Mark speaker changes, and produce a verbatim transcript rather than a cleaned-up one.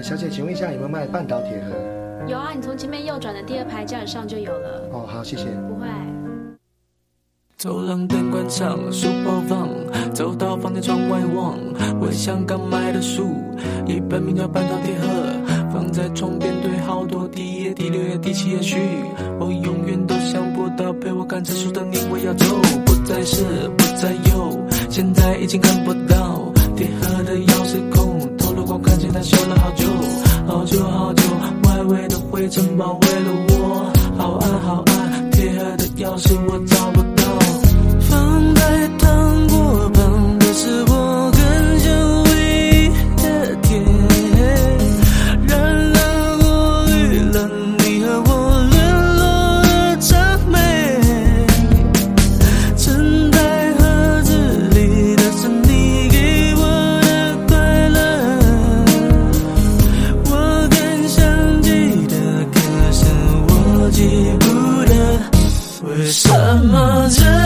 Speaker 1: 小姐，请问一下有没有卖半岛铁盒？
Speaker 2: 有啊，你从前面右转的第二排架子上就有了。
Speaker 1: 哦，好，谢谢。
Speaker 2: 不会。
Speaker 3: 走廊灯关上，书包放，走到房间窗外望，回想刚买的书，一本名叫《半岛铁盒》，放在床边堆好多，第一页、第六页、第七页序，我永远都想不到陪我看这书的你会要走，不再是，不再有，现在已经看不到铁盒的钥匙孔，透了光看见它锈了好久，好久好久，外围的灰尘包围了我，好暗好暗，铁盒的钥匙我找不到。放在糖果旁的是我跟小薇的甜，染了过滤了你和我联络的场面，盛在盒子里的是你给我的快乐，我更想记得，可是我记不得为什么这